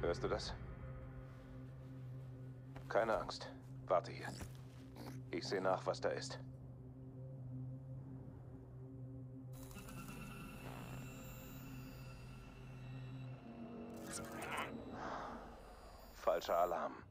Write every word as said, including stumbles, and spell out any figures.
Hörst du das? Keine Angst. Warte hier. Ich sehe nach, was da ist. Falscher Alarm.